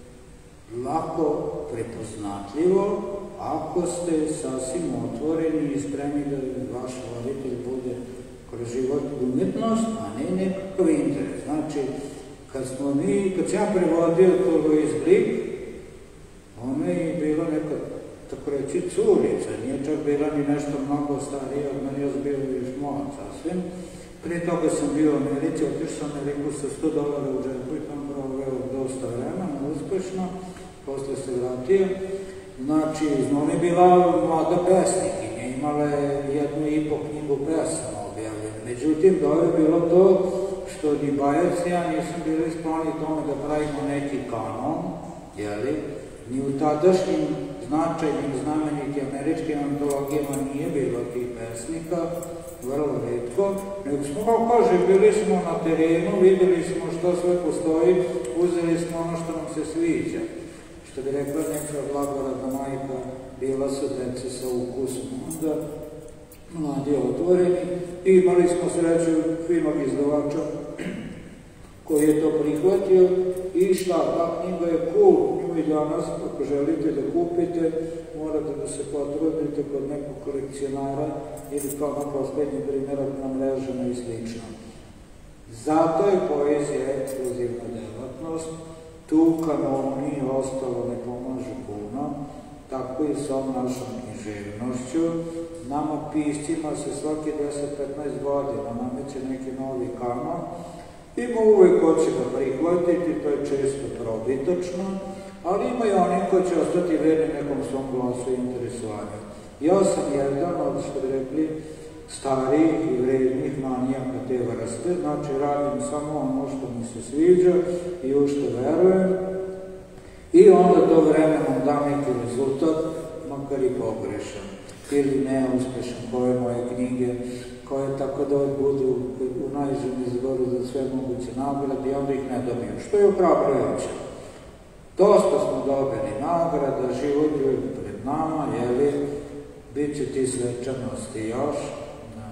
lako prepoznatljivo ako ste sasvim otvoreni i spremni da vaš voditelj bude kroz život umetnost, a ne nekakav interes. Znači, kad sam ja prevodio to Louise Glück, ona je bila neka, tako reći, curica, nije čak bila ni nešto mnogo starija od mene, ja sam bio još mlad sasvim. Prije toga sam bio u Americi, otišao sam Ameriku sa $100 u džepu i tam proveo dosta vremena, uspešno, posle se vratio. Znači, ona je bila mlada pesnikinja, imala je 1,5 knjigu pesama objavljene. Međutim, dobro je bilo to što ni Bajac i ja nisam bili skloni tome da pravimo neki kanon, jeli, ni u tadašnjim značajnim znamenitim američkim antologijama nije bilo tih pesnika, vrlo retko, nego smo, kao kaže, bili smo na terenu, videli smo što sve postoji, uzeli smo ono što nam se sviđa. Što bi rekla neka blagoradna majka, bila su dece sa ukusom, onda mladi otvoreni i imali smo sreću finog izdavača koji je to prihvatio i šta, ta knjiga je cool, nju i danas, ako želite da kupite, morate da se potrudite kod nekog kolekcionara ili kao na poslednji primjerak na mrežama i slično. Zato je poezija ekskluzivna delatnost, tu kanonu nije ostalo, ne pomaže puno, tako i sa ovom našom književnošću. Nama piscima se svaki 10-15 godina nameće neki novi kanon, ima uvek ko će ga prihvatiti, to je često probitačno, ali ima i oni koji će ostati verni nekom svom glasu i interesovanju. Ja sam jedan od, što bi rekli, starijih i vrednih manijaka te vrste, znači radim samo ono što mi se sviđa i u što verujem i onda to vremenom dam neki rezultat, makar i pogrešan ili neuspešan, koje moje knjige, koje tako da budu u najžem izboru za sve moguće nagrade i onda ih ne dobiju, što je ohrabrujuće. Dosta smo dobili nagrada, život je pred nama, jeli, bit će ti svečanosti još.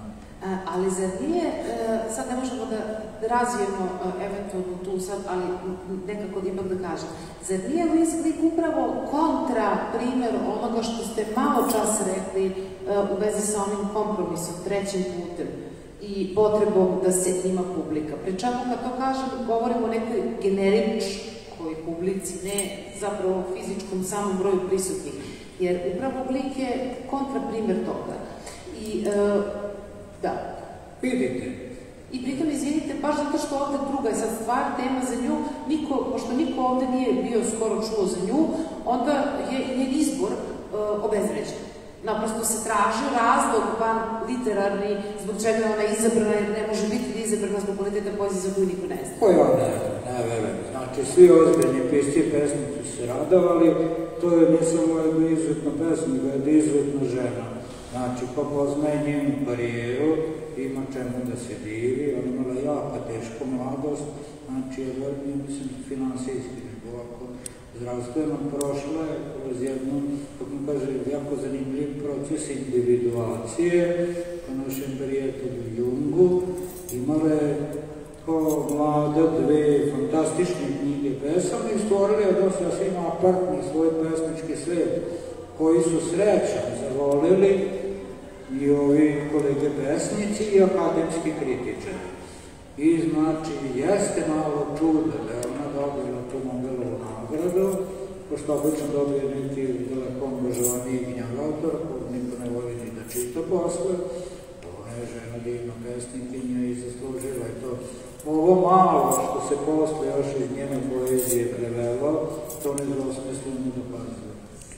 Ali zar nije, sad ne možemo da razvijemo eventualno tu sad, ali nekako da ipak da kažem, zar nije Luis Glik upravo kontra primjer onoga što ste malo čas rekli u vezi sa onim kompromisom, trećim putem i potrebom da se ima publika? Pri čemu, kad to kažem, govorimo o nekoj generičkoj publici, ne zapravo fizičkom samom broju prisutnih, jer upravo Glik je kontra primjer toga. I da. Vidite. I pritom, izvinite, baš zato što ovde druga je sad stvar, tema za nju, pošto niko ovde nije bio skoro čuo za nju, onda je njen izbor obezvređen. Naprosto se traži razlog van literarni zbog čega je ona izabrana, jer ne može biti izabrana zbog kvaliteta poezije za koju niko ne zna. Ja ne verujem. Znači, svi ozbiljni pisci i pesnici su se radovali, to je ne samo jedna izuzetna pesnika, jedna izuzetna žena. Znači, ko poznaje njenu karijeru, ima čemu da se divi, ona imala jaka tešku mladost, znači, mislim, finansijski, nego ovako zdravstveno prošla je kroz jednu, kako mi kaže, jako zanimljiv proces individuacije, po našem prijatelju Jungu, imala je kao mlada dve fantastične knjige pesama i stvorili je dosta sasvim apartni svoj pesnički svijet, koji su srećom zavolili i ovi kolege pesnici i akademski kritičari. I znači, jeste malo čudo da je ona dobila tu Nobelovu nagradu, pošto obično dobije neki daleko angažovaniji gnjavator, kod niko ne voli ni da čita posle, ona je žena divna pesnikinja i zaslužila je to. Ovo malo što se posle još iz njene poezije prevelo, to nedvosmisleno dokazuje.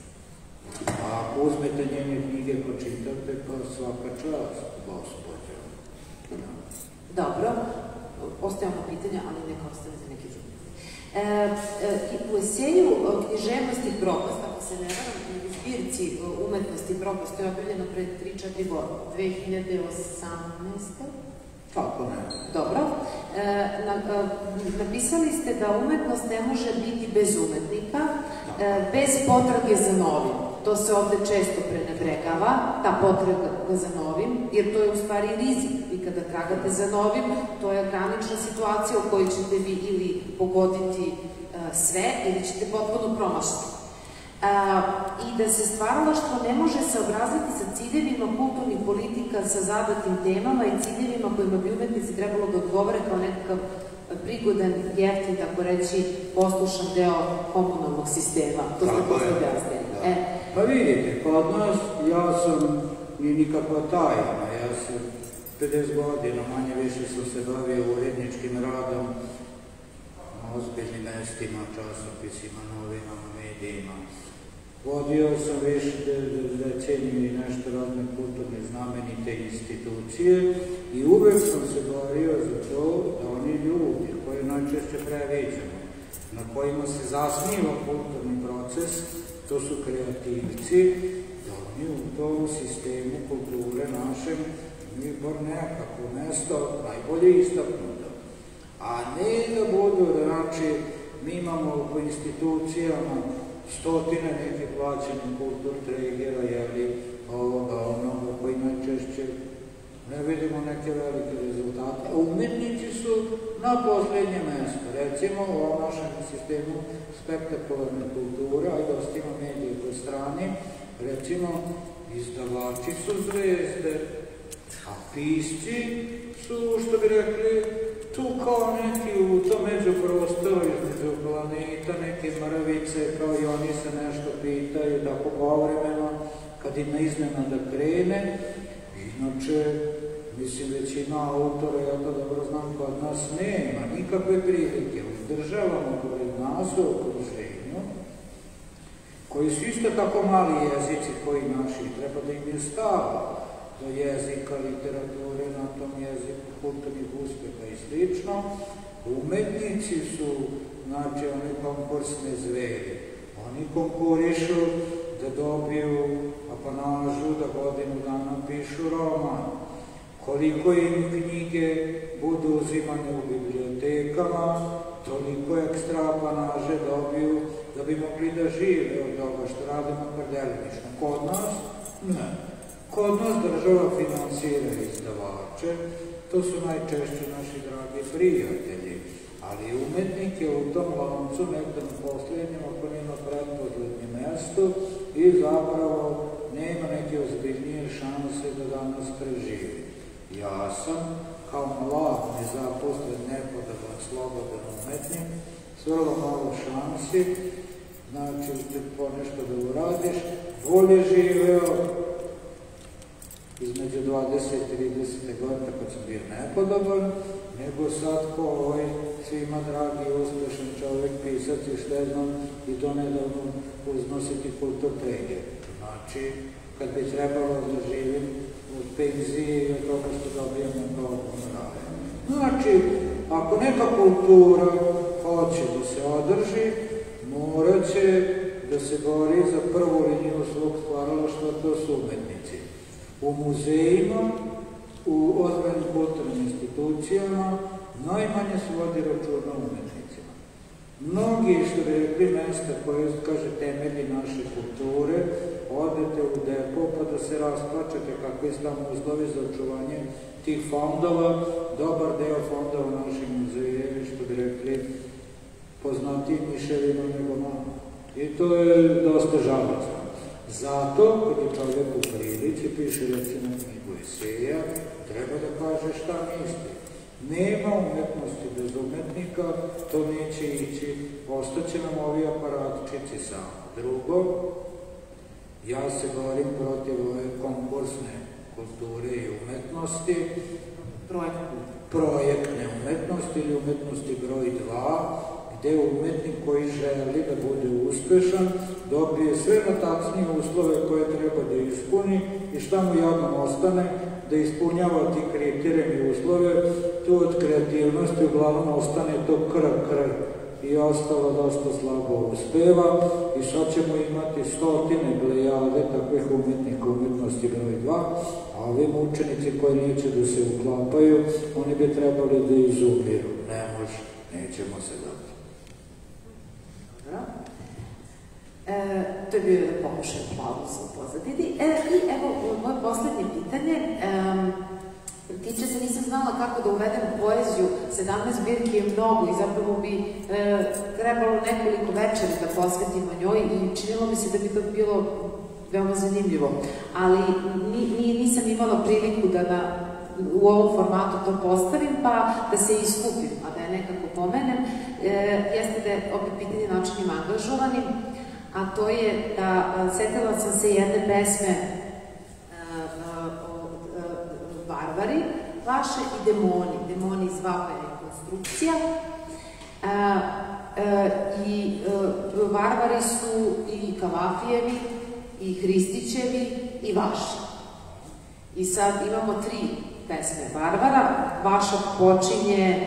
A ako uzmete njene knjige, počitate, pa svaka čast, gospođo. Dobro, ostajamo pitanja, ali neka ostane za neki drugi. U eseju Književnost i propast, ako se ne varam, u zbirci Umetnost i propast, to je objavljeno pred 3-4 godine, 2018. Tako ne. Dobro. Napisali ste da umetnost ne može biti bez umetnika, bez potrage za novim. To se ovde često prenebregava, ta potreba za novim, jer to je u stvari rizik. Vi kada tragate za novim, to je granična situacija u kojoj ćete vi ili pogoditi sve, ili ćete potpuno promašiti. I da se stvaralaštvo ne može se obraziti sa ciljevima kulturnih politika, sa zadatim temama i ciljevima kojima bi umetnici trebalo da odgovore kao nekakav prigodan, jeftin, tako reći, poslušan deo komunalnog sistema. To ste posle objasnili. Pa vidite, kod nas ja sam ni nikakva tajna, ja sam 50 godina, manje više sam se bavio uredničkim radom na ozbiljnim mestima, časopisima, novinama, medijima. Vodio sam više deceniju i nešto razne kulturne znamenite institucije i uvek sam se borio za to da oni ljudi koje najčešće previđamo, na kojima se zasniva kulturni proces, to su kreativci, da oni u tom sistemu kulture našem imaju bar nekako mesto najbolje istaknuto. A ne da budu, znači, mi imamo po institucijama stotine nekih plaćenih kultur tregera, jeli, ovoga, onoga, koji najčešće ne vidimo neke velike rezultate. A umetnici su na poslednje mesto. Recimo, u ovom našem sistemu spektakularne kulture, a i dosta ima medije po strani, recimo, izdavači su zvezde, a pisci su, što bi rekli, tu kao neki u tom međuprostoru između planeta, neke mrvice, kao i oni se nešto pitaju, tako povremeno, kad im iznenada krene. Inače, mislim, većina autora, ja to dobro znam, kod nas nema nikakve prilike. U državama pored nas u okruženju, koji su isto tako mali jezici koji naši, treba da im je stava do jezika, literature, na tom jeziku, kulturnih uspeha i slično. Umetnici su, znači, oni konkursne zveri. Oni konkurišu da dobiju apanažu, da godinu dana pišu roman. Koliko im knjige budu uzimane u bibliotekama, toliko ekstra apanaže dobiju da bi mogli da žive od toga što radimo predelimično. Kod nas? Ne. Kod nas država finansira izdavače, to su najčešće naši dragi prijatelji, ali umetnik je u tom lancu nekde na posljednjem, ako nema pretposlednje mesto i zapravo nema neke ozbiljnije šanse da danas preživi. Ja sam, kao mlad, nezaposlen, nepodoban, slobodan umetnik, s vrlo malo šansi, znači ponešto da uradiš, bolje živeo između 20 i 30 godina kad sam bio nepodoban, nego sad ko ovaj svima dragi, uspešan čovjek, pisac i šteznom i to nedavno uznositi kulturpregije. Znači, kad bi trebalo da živim od penzije i od toga što dobijamo kao honorare. Znači, ako neka kultura hoće da se održi, morat će da se bori za prvu liniju svog stvaralaštva, to su umetnici. U muzejima, u ozbiljnim kulturnim institucijama, najmanje se vodi računa o umetnicima. Mnogi, što bi rekli, mesta koje, kaže, temelji naše kulture, odete u depo pa da se rasplačete kakvi su tamo uslovi za očuvanje tih fondova. Dobar deo fondova u našim muzeje, što bi rekli, poznati miševima nego malo. I to je dosta žalostno. Zato, kad je čovjek u prilici, piše recimo knjigu eseja, treba da kaže šta misli. Nema umetnosti bez umetnika, to neće ići, ostaće nam ovi aparatčici samo. Drugo, ja se borim protiv ove konkursne kulture i umetnosti, projektne umetnosti ili umetnosti broj 2, gde umetnik koji želi da bude uspešan dobije sve natačnije uslove koje treba da ispuni i šta mu jednom ostane da ispunjava ti kriterijne uslove, tu od kreativnosti uglavnom ostane to krv i ostalo dosta slabo uspeva i sad ćemo imati stotine blejade takvih umetnika umetnosti broj 2, a ovim učenici koji neće da se uklapaju, oni bi trebali da izumiru. Ne može, nećemo se dati. To je bio jedan pokušaj pauza u pozadini. I evo, moje poslednje pitanje tiče se, nisam znala kako da uvedem poeziju, 17 zbirki je mnogo i zapravo bi trebalo nekoliko večeri da posvetimo njoj i činilo mi se da bi to bilo veoma zanimljivo, ali nisam imala priliku da u ovom formatu to postavim, pa da se iskupim, a da je nekako pomenem, jeste da je opet pitanje načinim angažovanim, a to je da setila sam se jedne pesme Varvari, vaše i demoni. Demoni iz Vapa je konstrukcija. I Varvari su i Kavafijevi, i Hristićevi, i vaši. I sad imamo 3 pesme Varvara. Vaša počinje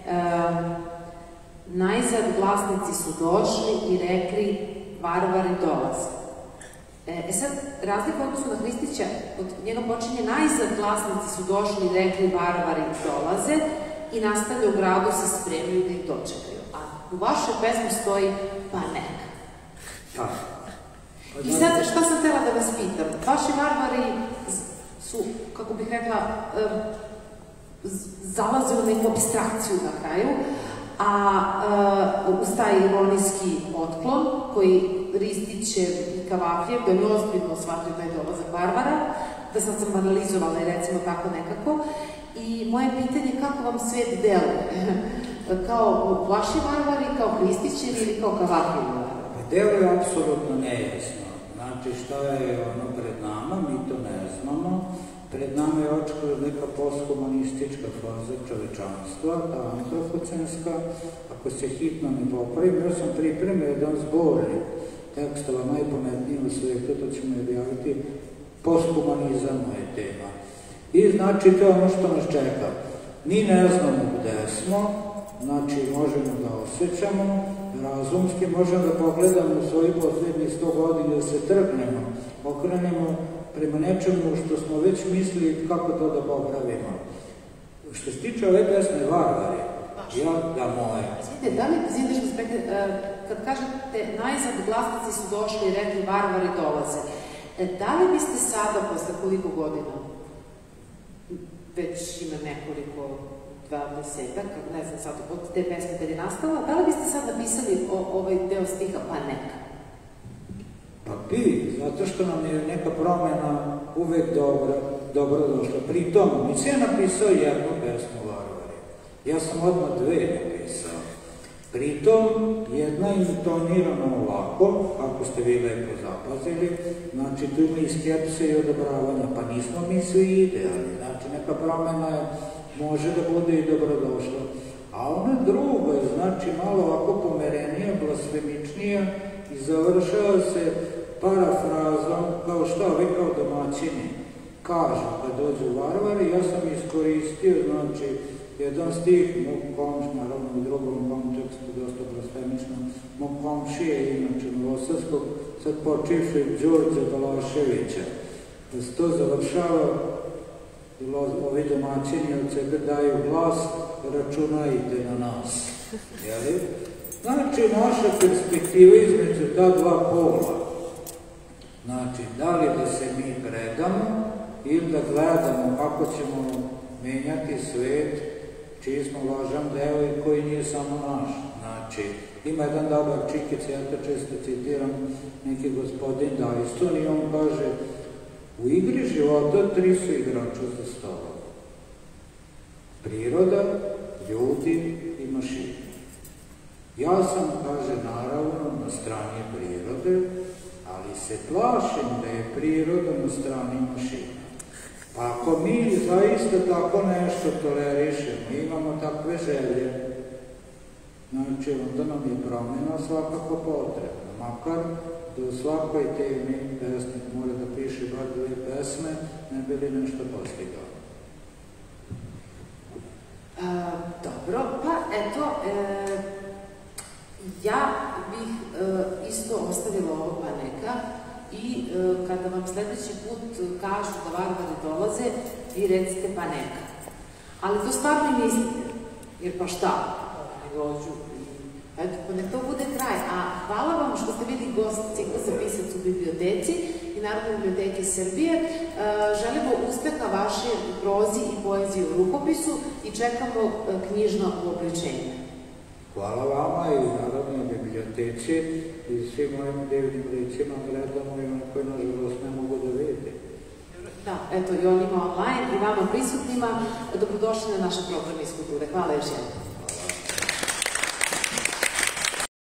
najzad glasnici su došli i rekli Varvari dolaze. Sad, razlika odnosno na Hristića, od njega počinje najzad glasnici su došli i rekli Varvari dolaze i nastavlja u gradu se spremaju da ih dočekaju. A u vašoj pesmi stoji pa neka. I sad, šta sam htela da vas pitam? Vaši Varvari su, kako bih rekla, zalaze u neku abstrakciju na kraju, a uz taj ironijski otklon koji Ristićev i Kavafijev, da ne ozbiljno shvataju taj dolazak Varvara, da sad sam analizovala i recimo tako nekako, i moje pitanje je kako vam svet deluje? Kao vaši Varvari, kao Hristićevi ili kao Kavafijevi? Deluje apsolutno nejasno. Znači šta je ono pred nama, mi to ne znamo. Pred nama je očekala neka posthumanistička faza čovečanstva, ta antropocenska. Ako se hitno ne popravim, ja sam pripremio jedan zbornik tekstova najpametniji u svijetu, to ćemo objaviti, posthumanizam je tema. I znači to je ono što nas čeka. Mi ne znamo gde smo, znači možemo da osjećamo, razumski možemo da pogledamo u svojih poslednjih 100 godina da se trgnemo, okrenemo prema nečemu što smo već mislili kako to da popravimo. Što se tiče ove pesme Varvari, ja da moje. Izvite, da li izvinite što kad kažete najzad glasnici su došli i rekli Varvari dolaze, Da li biste sada, posle koliko godina, već ima nekoliko 20-ak, ne znam sad od te pesme kad je nastala, da li biste sad napisali ovaj deo stiha pa neka? Pa bi, zato što nam je neka promena uvek dobro došla. Pritom, nisam ja napisao jednu pesmu Varvari. Ja sam odmah dve napisao. Pritom, jedna je intonirana ovako, ako ste vi lepo zapazili, znači tu ima i skepse i odobravanja, pa nismo mi svi idealni, znači neka promena može da bude i dobrodošla. A ona druga je, znači, malo ovako pomerenija, blasfemičnija i završava se parafrazom, kao šta vi kao domaćini kažu kad dođu Varvari. Ja sam iskoristio, znači, jedan stih mog komšija, naravno u drugom kontekstu, dosta blasfemično, mog komšije, inače Novosadskog, sad počivši Đorđe Balaševića. Da se to završava, ovi domaćini od sebe daju glas, računajte na nas. Jeli? Znači, naša perspektiva između ta dva pola, znači, da li da se mi predamo ili da gledamo kako ćemo menjati svet, čiji smo važan deo i koji nije samo naš. Znači, ima jedan dobar čikic, ja to često citiram, neki gospodin Dajston, i on kaže: u igri života 3 su igrača za stolom. Priroda, ljudi i mašine. Ja sam, kaže, naravno na strani prirode, ali se plašim da je priroda na strani mašina. Pa ako mi zaista tako nešto tolerišemo, imamo takve želje, znači onda nam je promjena svakako potrebna. Makar da u svakoj temi pesnik mora da piše bar 2 pesme, ne bi li nešto postigao. Dobro, pa eto, ja bih isto ostavila ovo pa neka i kada vam sledeći put kažu da Varvari dolaze, vi recite pa neka. Ali to stvarno i mislite, jer pa šta, ne dođu. Eto, pa nek to bude kraj. A hvala vam što ste bili gost ciklusa Pisac u biblioteci i Narodne biblioteke Srbije. Želimo uspeha vaše prozi i poeziji u rukopisu i čekamo knjižno uobličenje. Hvala vama i Narodnoj biblioteci i svim mojim divnim licima gledamo i oni koji nažalost ne mogu da vidite. Da, eto i onima online i vama prisutnima. Dobrodošli na naše programe iz kulture. Hvala još jednom.